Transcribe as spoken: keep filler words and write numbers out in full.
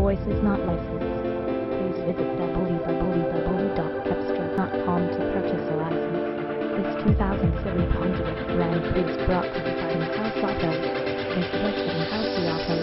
voice is not licensed. Please visit w w w dot epster dot com to purchase a license. This two thousand seven Pontiac Grand Prix is brought to you by House Auto. Introducing House Auto.